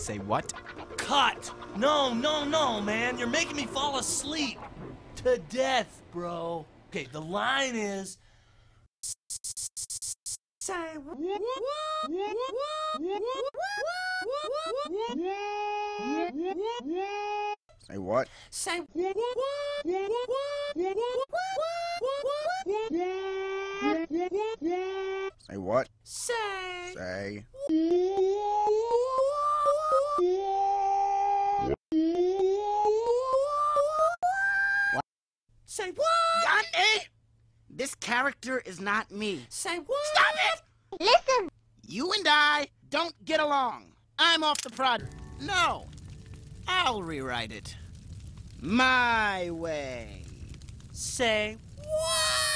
Say what? Cut! No, man. You're making me fall asleep. To death, bro. Okay, the line is... Say what? Say what? Say Say what? Say Say. Say what? Yanni! This character is not me. Say what? Stop it! Listen! You and I don't get along. I'm off the project. No, I'll rewrite it. My way. Say what?